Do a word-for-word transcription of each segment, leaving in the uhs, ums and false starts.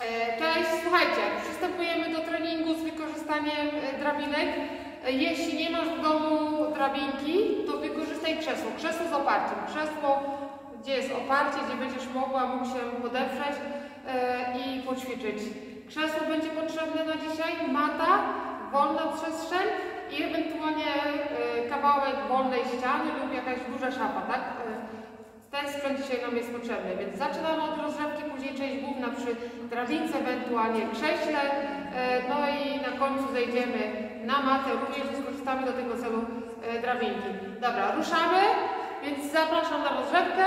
Cześć, słuchajcie, przystępujemy do treningu z wykorzystaniem drabinek. Jeśli nie masz w domu drabinki, to wykorzystaj krzesło. Krzesło z oparciem. Krzesło, gdzie jest oparcie, gdzie będziesz mogła, mógł się podeprzeć i poćwiczyć. Krzesło będzie potrzebne na dzisiaj, mata, wolna przestrzeń i ewentualnie kawałek wolnej ściany lub jakaś duża szafa, tak? Ten sprzęt dzisiaj nam jest potrzebny, więc zaczynamy od rozgrzewki, później część główna przy drabince, ewentualnie krześle, no i na końcu zejdziemy na matę, również wykorzystamy do tego celu drabinki. Dobra, ruszamy, więc zapraszam na rozgrzewkę.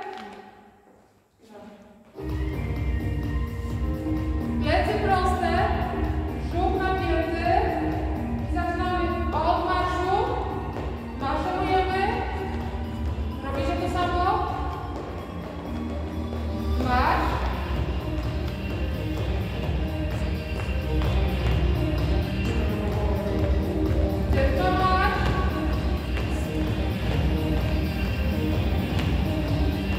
Plecy proste, brzuch napięty i zaczynamy od marszu, maszerujemy, robicie to samo. Marsz. Tylko marsz.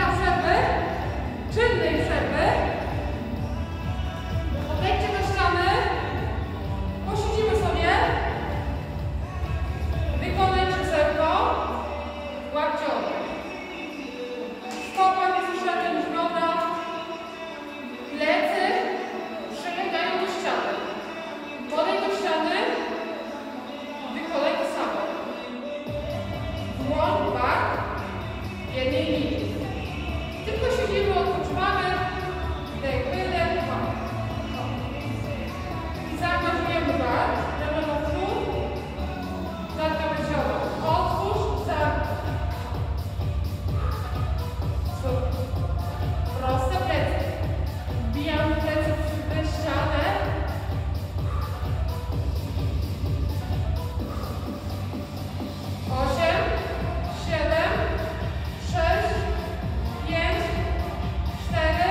przerwy, czynnej przerwy, podejdźcie do ściany, posiedzimy sobie, wykonaj krzesełko, łapcione. Stopa jest wyższa niż noga, plecy przylegają do ściany. Podejdź do ściany, wykonaj to samo. Włącz bark w jednej linii. Tylko siedzimy, odpoczywamy, wdech, wydech, i zaangażujemy bark, ramiona w przód, zatkamy zioło. Otwórz, zamknij. Super. Proste plecy. Wbijamy plecy w ścianę. Osiem, siedem, sześć, pięć, cztery,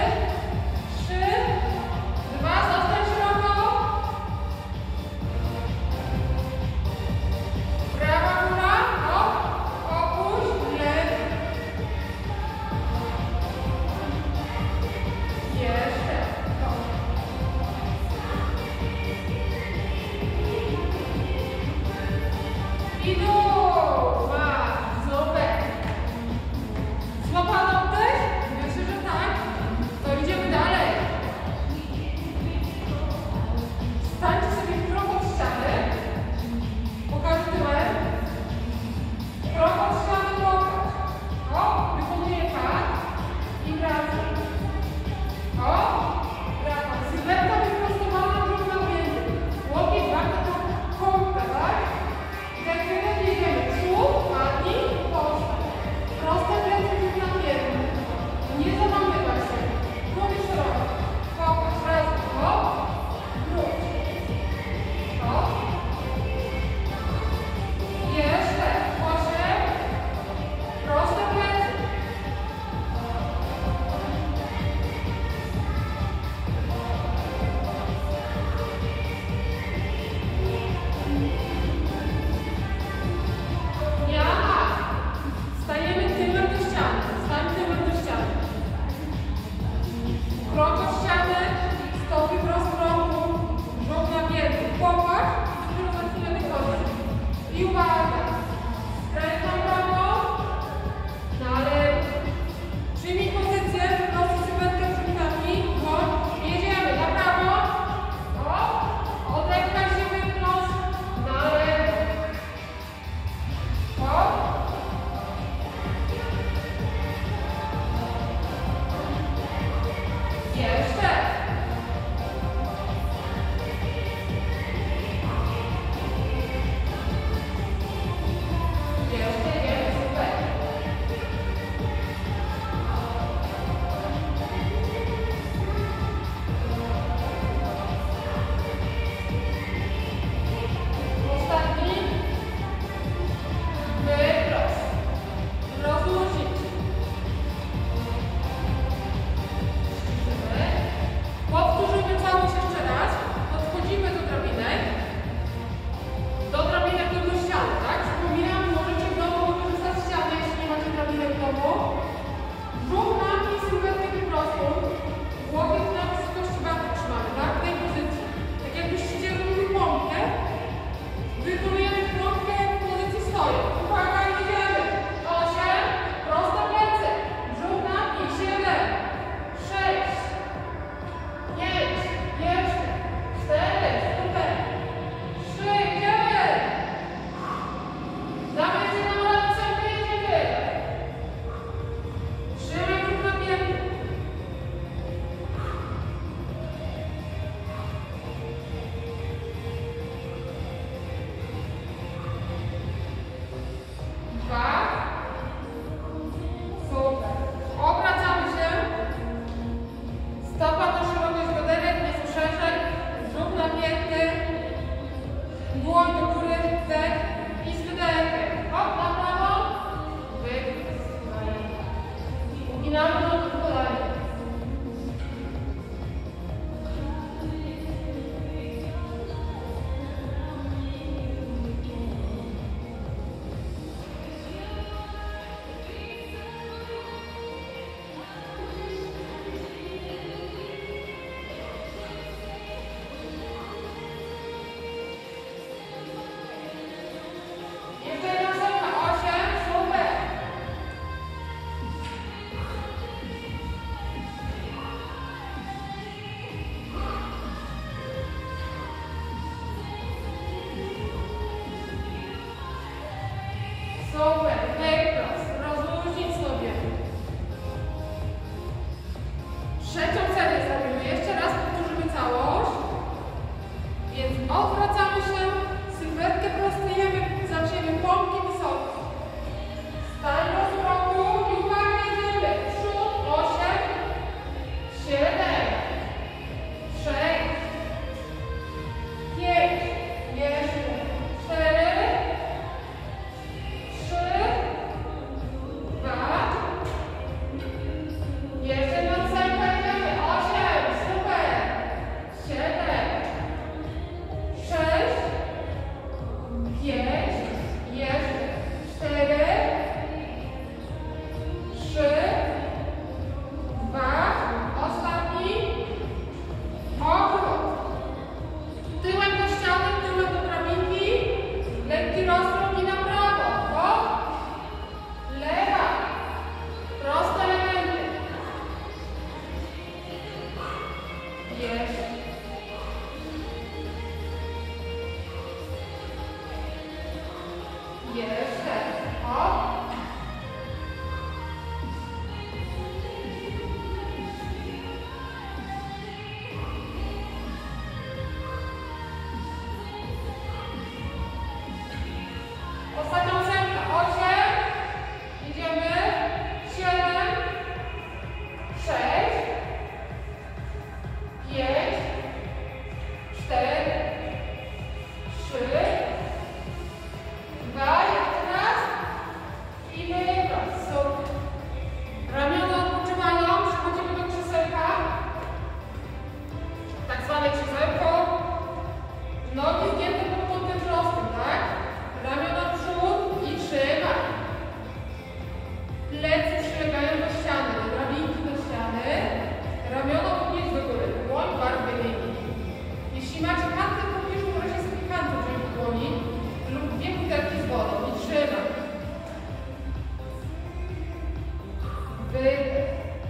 Wydech.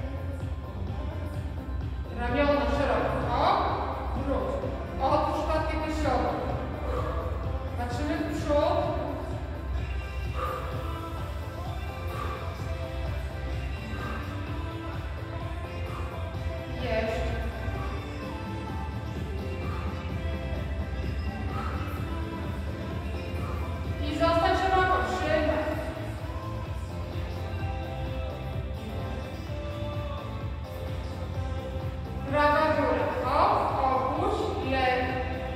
Ramiona szeroko. Wróć. Otwórz klatkę piersiową. Patrzymy w przód. Jeszcze. I zostań szeroko. Trzymaj. Prawa góra. Hop, opuść, lewa.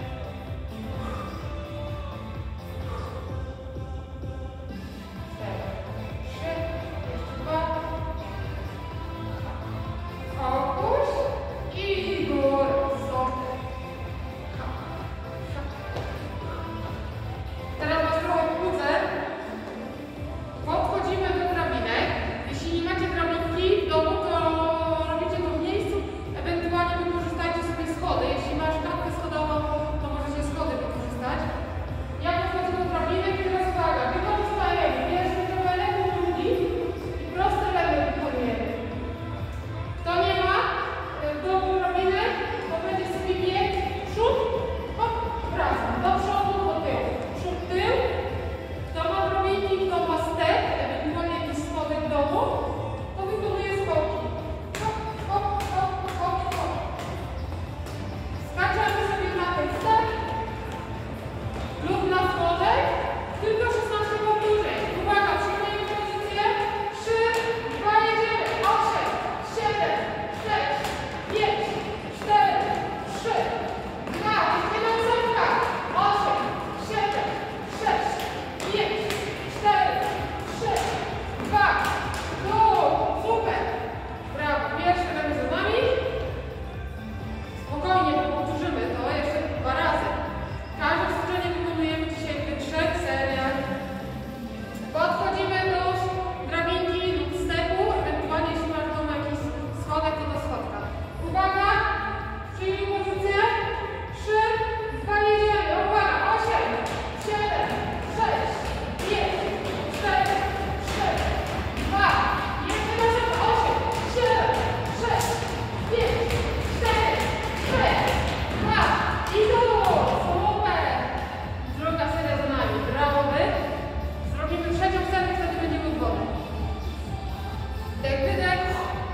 Cztery, trzy, jeszcze dwa. Opuść i góra. Sobie. Teraz masz trochę kłócę. Podchodzimy do drabinek. Jeśli nie macie drabinki w domu, to robicie to w miejscu. Ewentualnie wykorzystajcie sobie schody. Jeśli masz klatkę schodową, to możecie schody wykorzystać. Ja podchodzę do drabinek i teraz uwaga. Wykorzystajemy pierwszy trochę lewy, drugi i prosty lewy wykonujemy. Kto nie ma w domu drabinek, to będzie sobie bieg przód, hop, wracam. Do przodu, do tyłu. Przód, tył. Kto ma drabinki, kto ma step, ewentualnie jakiś schodek w domu, to wykonuje skoki. Hop, hop, hop, hop, hop. Skaczemy sobie na ten step lub na schodek, tylko szesnaście powtórzeń. Uwaga, przyjmujemy pozycję. trzy, dwa, jedziemy. osiem, siedem, sześć, pięć, cztery, trzy, dwa, jedna ósemka. osiem, siedem, sześć, pięć, cztery, trzy, dwa, dół. Super. Brawo. Pierwszy ramię za nami. Spokojnie, bo powtórzymy to jeszcze dwa razy. Każde ćwiczenie wykonujemy dzisiaj w tych trzech seriach. Podchodzimy do drabinki lub stepu, ewentualnie jeśli masz w domu jakiś schodek, to do schodka. Uwaga! Przyjmij pozycję. trzy, dwa, jedziemy. Uwaga! osiem, siedem, sześć, pięć, cztery, trzy, dwa, jeszcze na szybko. osiem, siedem, sześć, pięć, cztery, trzy, dwa i dół. Super! Druga seria za nami. Brawo, wy. Zrobimy trzecią serię, wtedy będziemy od wody. Wdech, wydech.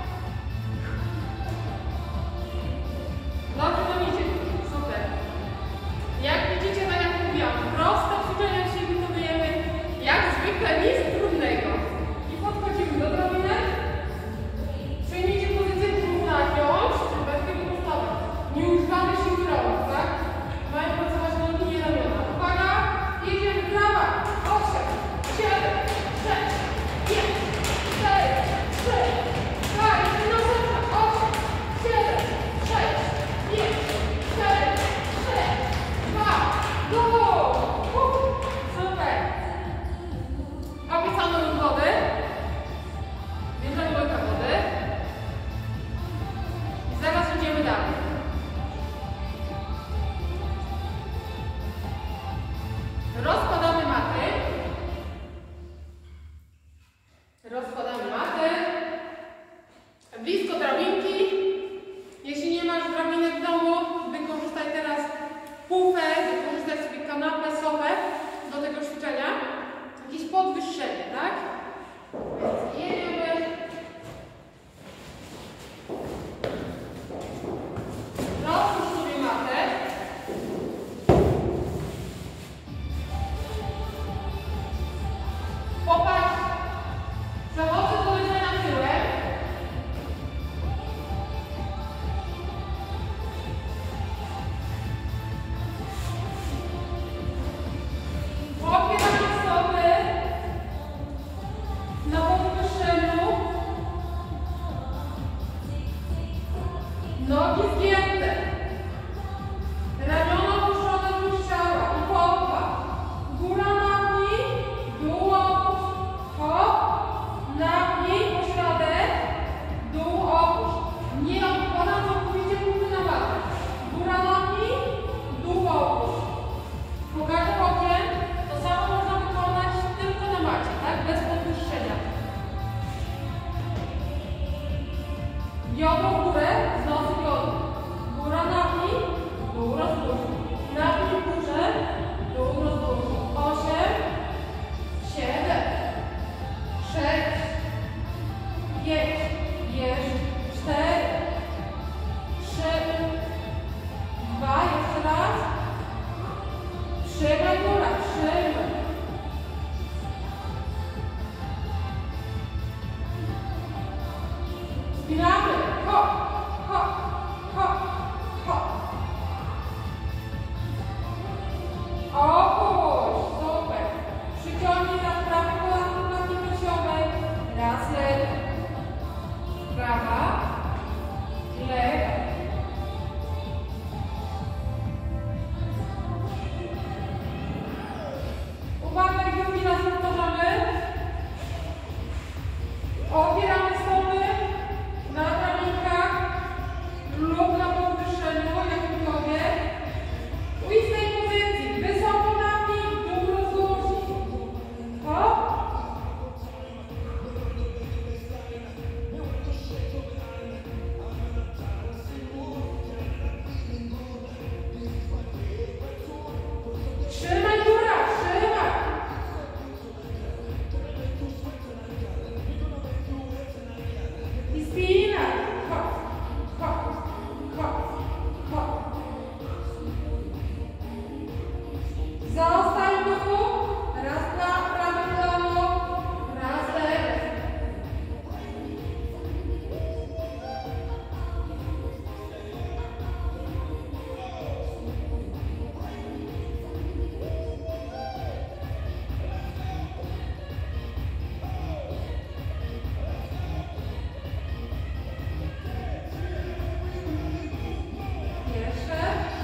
Dobrze nam idzie. Super. Jak widzicie, tak jak mówiłam, proste ćwiczenia dzisiaj wykonujemy. Jak zwykle nic trudnego. I podchodzimy do drabinek. Przyjmijcie pozycję brzuch nagiąć, czy bez tego postawy. Nie używamy siły rąk, tak? Mają pracować nogi i ramiona. Uwaga! Jedziemy prawa. osiem, siedem, sześć, pięć, cztery, trzy, dwa, jeszcze na ósemka. osiem, siedem, sześć, pięć, cztery, trzy, dwa, dół. Super. Opisano lub wody. Bierzemy łyka wody. I zaraz idziemy dalej. Rozkładamy maty. Rozkładamy maty. Blisko drabinki. Jeśli nie masz drabinek w domu, wykorzystaj teraz pufę, wykorzystaj sobie kanapę, sofę do tego ćwiczenia. Jakieś podwyższenie, tak? Więc jedziemy. Rozłóż sobie matę. Popatrz. Przechodź Biodro w górę, z nosu biodro. Góra napnij, dół rozluźnij. Napnij w górze, dół rozluźnij. Osiem, siedem, sześć, pięć, jeszcze cztery, trzy, dwa, jeszcze raz. Trzymaj góra, trzymaj. Spinamy, hop, hop, hop, hop. Opuść, super. Przyciągnij raz prawy kolano na piersiowej, raz lewy. Prawa, lewa. Uwaga, drugi raz powtarzamy. Opieramy stopy na ramionkach lub na podwyższeniu, jak w głowie. I z tej pozycji wysoko napnij, dół rozluźnij. Hop. Trzymaj góra, trzymaj. I spinaj. Hop, hop, hop, hop. Zostań tu. Raz na prawe kolano, raz lewe. Jeszcze.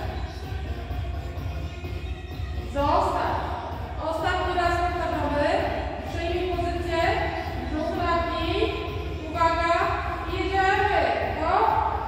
Zostań. Ostatni raz powtarzamy. Przyjmij pozycję. Brzuch napnij. Uwaga. Jedziemy. Hop.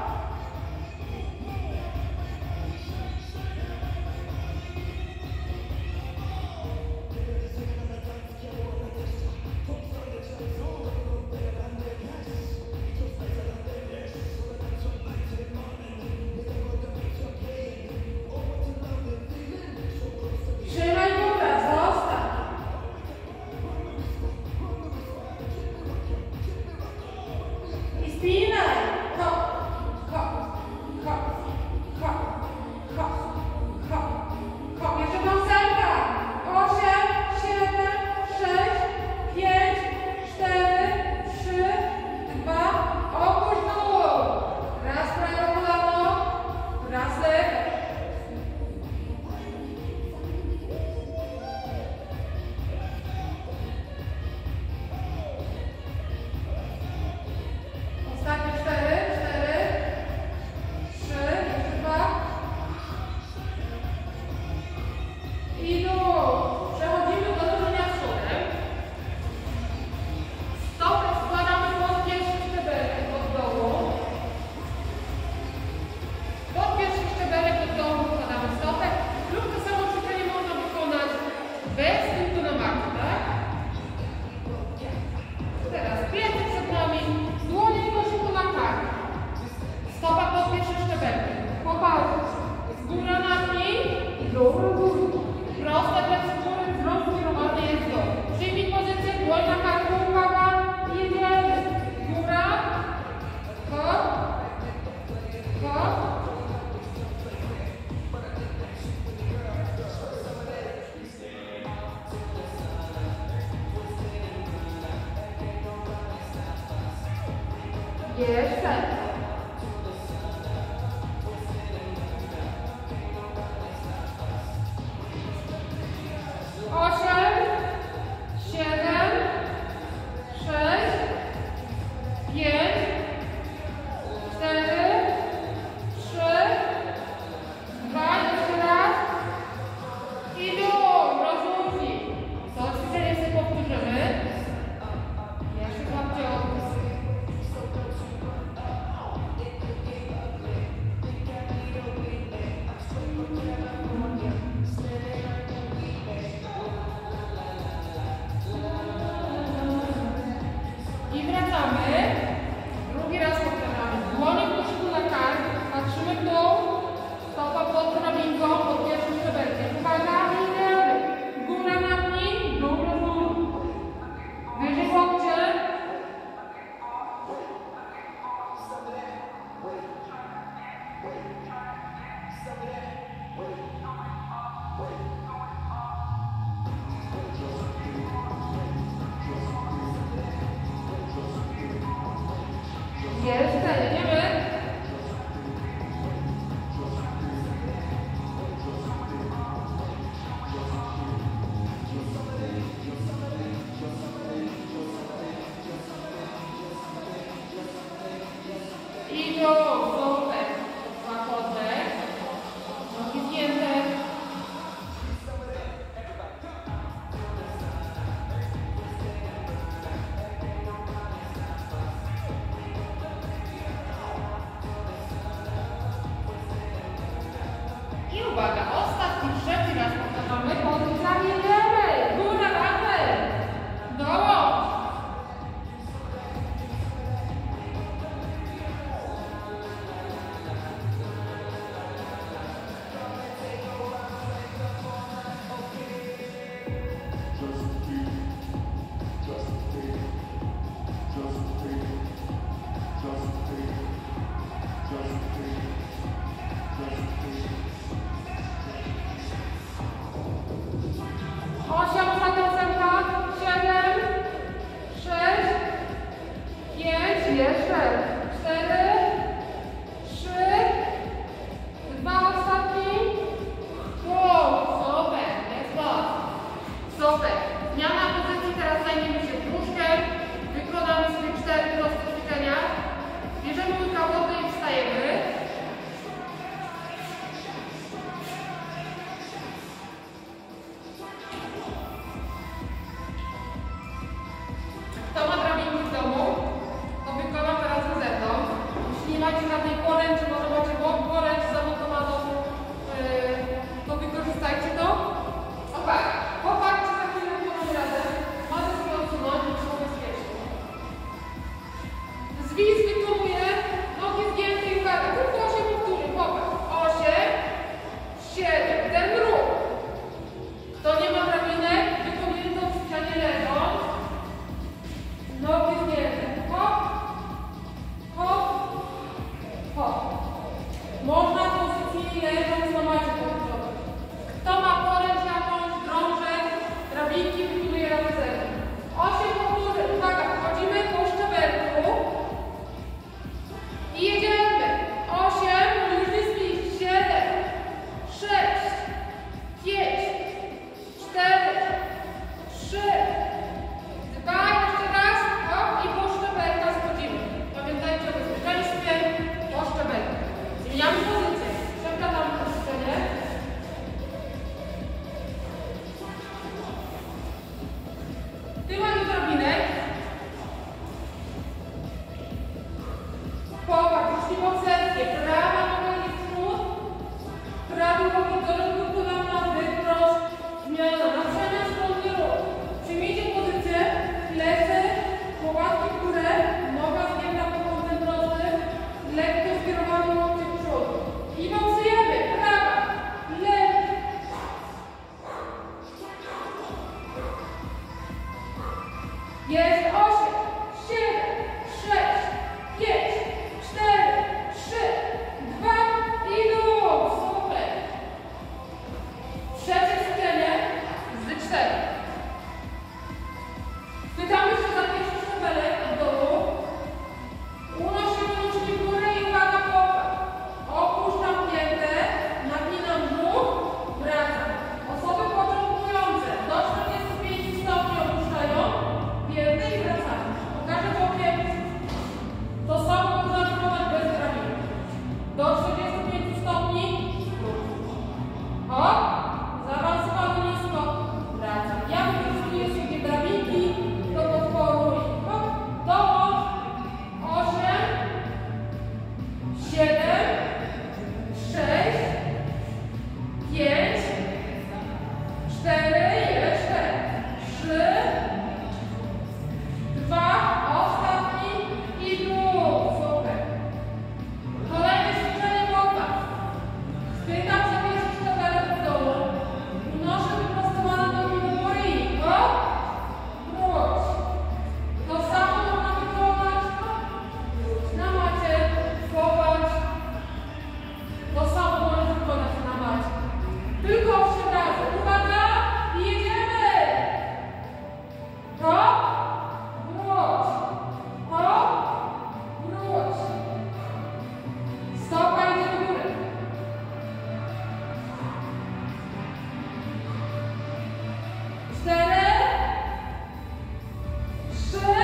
Trzymaj góra, zostań. I spinaj. Hop, hop, hop, hop, hop, hop, hop. Jeszcze piątka. Osiem, siedem, sześć, pięć, cztery, trzy, dwa. Opuść dół. Raz prawe kolano, raz lewe. Ostatnie cztery, cztery, trzy, jeszcze dwa. I dół. Przechodzimy do drżenia przodem. Stopy składamy pod pierwszy szczebelek od dołu. Pod pierwszy szczebelek od dołu wkładamy stopę. Lub to samo ćwiczenie można wykonać bez punktu na macie, tak? Teraz plecy przed nami, dłonie w koszyku na kark. Stopa pod pierwszy szczebelek. Popatrz. Z góra napnij, dół rozluźnij. Proste plecy w górę, wzrost kierowany jest w dół. Przyjmij pozycję, dłoń na karku, uwaga. Jedziemy. Góra. Hop. Hop. Jeszcze. Osiem, siedem, sześć, pięć, cztery, trzy, dwa, jeszcze raz. I dół, rozluźnij. To ćwiczenie sobie powtórzymy. Jeszcze złapcie oddech. I wracamy. Drugi raz powtarzamy. jeszcze. cztery, trzy, dwa ostatni. Wow, super, jest to. Super. Zmiana pozycji, teraz zajmiemy się brzuszkiem. Wykonamy sobie cztery proste ćwiczenia. Bierzemy łyka wody i wstajemy. Kto ma drabinki w domu, to wykona teraz ze mną. Jeśli nie macie żadnej poręczy, może macie poręcz zamontowaną, yy, to wykorzystajcie to. Opak, popatrzcie za chwilę wykonamy razem. Mamy sobie odsunąć, żeby było bezpiecznie. Zwis wykonuje, nogi zgięte i uwaga, tylko osiem powtórzeń, popatrz. osiem, siedem, ten ruch. Kto nie ma drabinek, wykonuje to w ścianie leżąc. Nogi zgięte. Hop, hop, hop. Można w pozycji leżąc na macie powtórzyć. Kto ma poręcz jakąś, drążek, drabinki, wykonuje razem ze mną. osiem powtórzeń. Uwaga, wchodzimy po szczebelku i jedziemy. osiem, luźny spis. siedem, sześć, pięć, cztery, trzy, dwa, jeszcze raz, hop, i po szczebelkach schodzimy. Pamiętajcie o bezpieczeństwie, po szczebelkach. Zmieniamy pozycję. Przekładamy to ćwiczenie. Tyłem do drabinek. Popatrz, jeśli poprzednie, prawa noga idzie w przód, prawy łokieć do rynku kolana, wyprost, zmiana na przemian stronny ruch. Przyjmijcie pozycję, plecy, łopatki w górę, noga zgięta pod kątem prostym, lekko skierowany łokcie w przód. I moksujemy, prawa, lewa. Jest osiem, siedem, sześć, pięć, cztery, trzy, dwa i dół. Super. Trzecie ćwiczenie z cztery. Chwytamy się za pierwszy szczebelek od dołu. Unosimy nóżki w górę i uwaga, popatrz. Opuszczam piętę, napinam brzuch, wracam. Osoby początkujące do czterdziestu pięciu stopni opuszczają piętę i wracamy. Pokażę bokiem. To samo można wykonać bez drabiny. Do czterdziestu pięciu stopni. Hop. Zaawansowany nisko. Wracam. Ja wykorzystuję sobie drabinki do podporu. Hop. Dołącz. osiem, siedem, sześć, pięć, cztery, jeszcze trzy, dwa, ostatni i dół. Super. Kolejne ćwiczenie popatrz. Chwytam za pierwszy szczebelek w dołu. Unoszę wyprostowane nogi do góry i hop, wróć. To samo można wykonać na macie. Popatrz. To samo można wykonać na macie. Tylko osiem razy. Uwaga i jedziemy. Hop, wróć. Hop, wróć. Stopa idzie do góry. Cztery, trzy,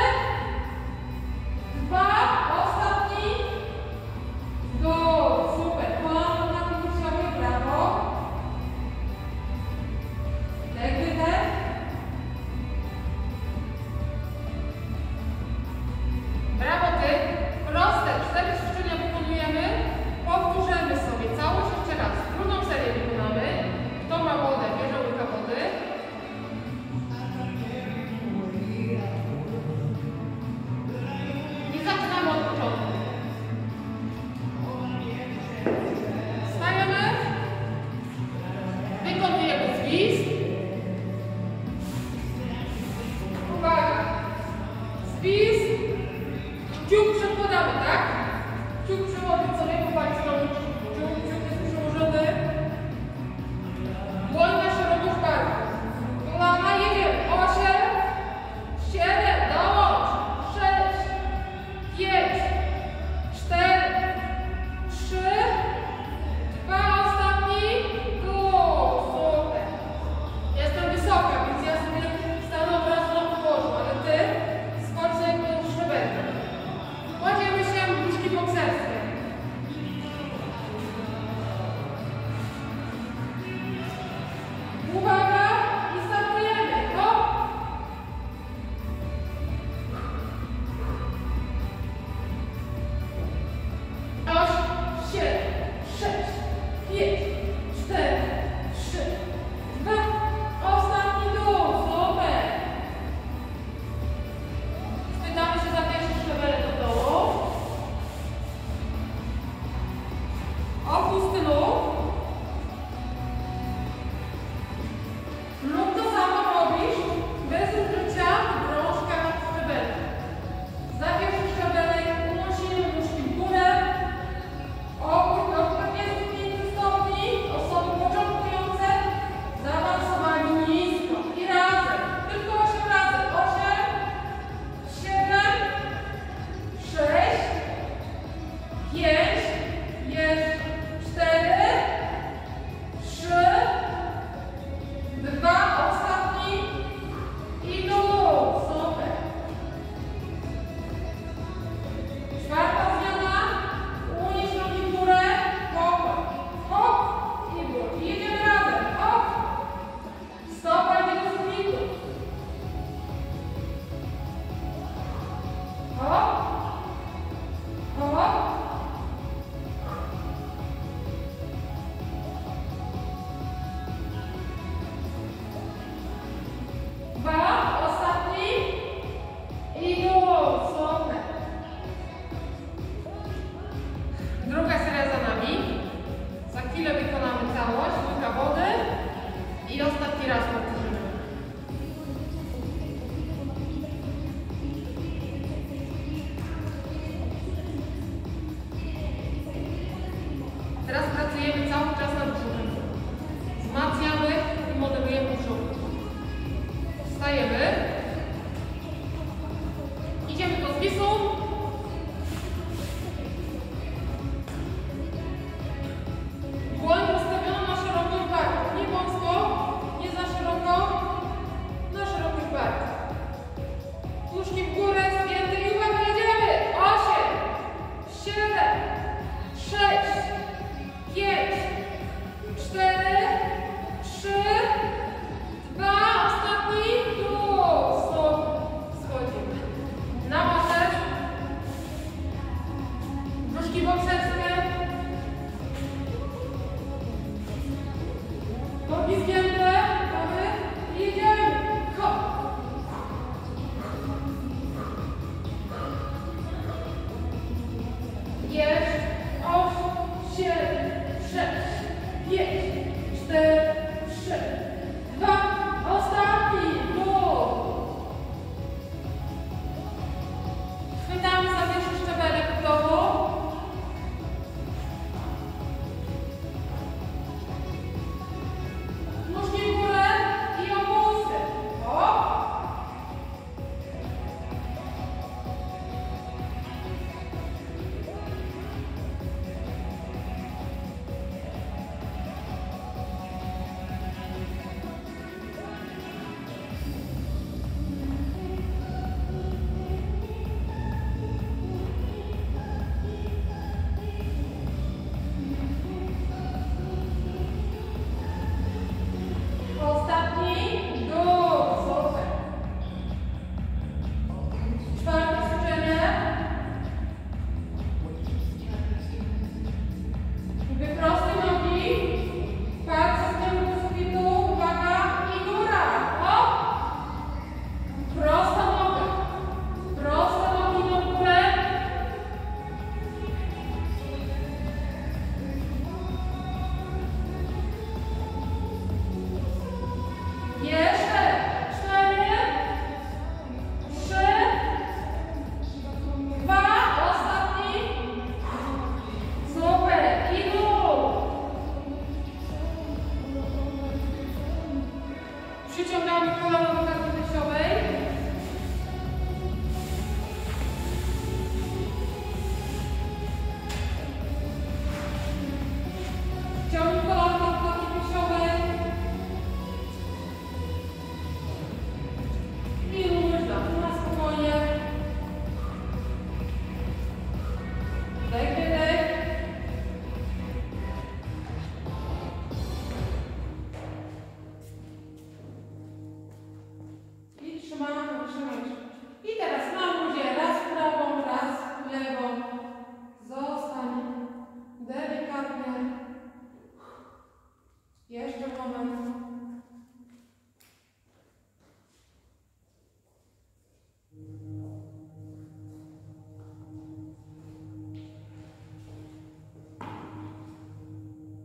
dwa, ostatni, dół. Super. Kolano na kurczowej, brawo. Dech, wydech. Brawo ty. Proste. Cztery ćwiczenia wykonujemy. Powtórzymy sobie całość jeszcze raz. Trudną serię wykonamy. Kto ma wodę, bierze łyka wody. Nie zaczynamy od początku. Stajemy. Wykonujemy zwis. Uwaga. Zwis. Kciuk przekładamy, tak? Kciuk przełożyć sobie, popatrzcie na nóżki. Kciuk, kciuk jest przełożony. Dłoń na szerokość barku. Kolana, jedziemy. osiem, siedem, dołącz. sześć, pięć,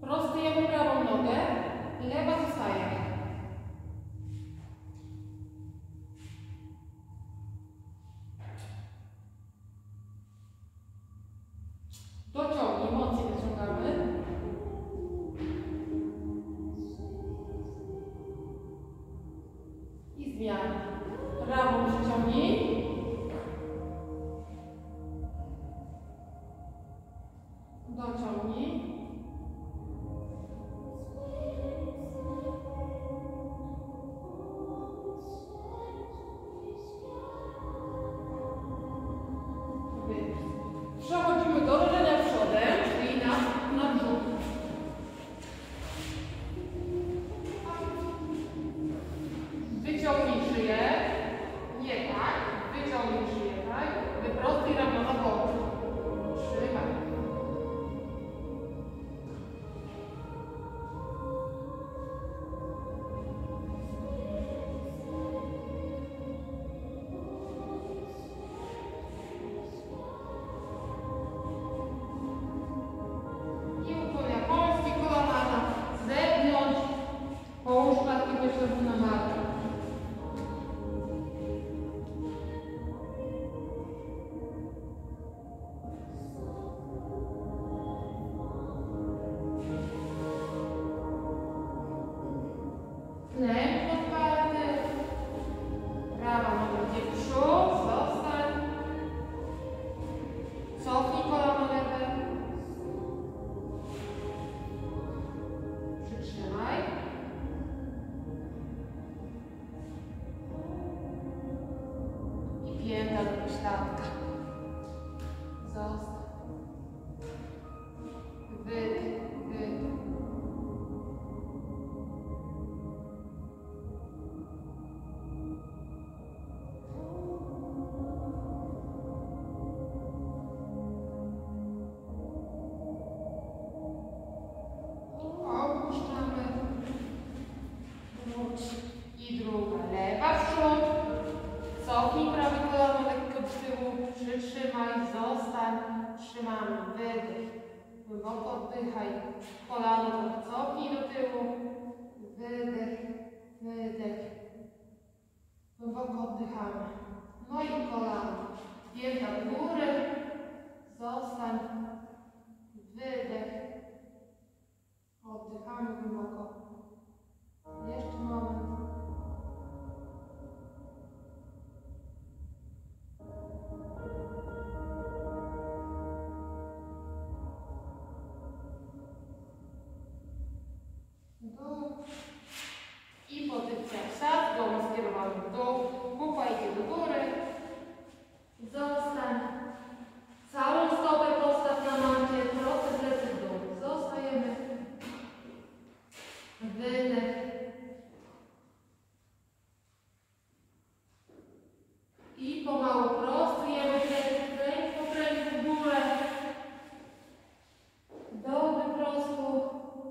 Prostujemy prawą nogę, lewa zostaje. Dociągnij, mocniej wyciągamy. I zmiana. Prawą przyciągnij. Dociągnij. Przechodzimy do leżenia przodem, czyli na, na brzuch. Wyciągnij szyję. Nie tak. Wyciągnij szyję, tak? Wyprostuj ramiona w bok. Trzymaj. Połóż klatkę piersiową na matę. Klep otwarty. Prawa noga idzie w przód. Zostań. Cofnij kolano lewe. Przytrzymaj. Pięta do pośladka. Zostań. Wydech, wydech. Opuszczamy. Wróć. I druga. Lewa w przód. Cofnij prawe kolano lekko do tyłu, przytrzymaj, zostań, trzymamy, wydech, głęboko oddychaj, kolano trochę cofnij do tyłu, wydech, wydech, głęboko oddychamy, no i kolano, pięta w górę, zostań, wydech, oddychamy głęboko, jeszcze moment. Dół i pozycja wsad, głową skierowaną w dół, pupa idzie do góry, zostań, całą stopę postaw na mancie, proste plecy w dół, zostajemy, wydech i pomału prostujemy plecy, kręć po kręć w górę, do wyprostu.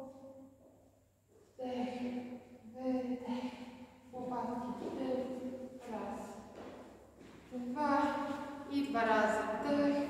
Wdech, wydech, łopatki w tył, raz, dwa i dwa razy wdech,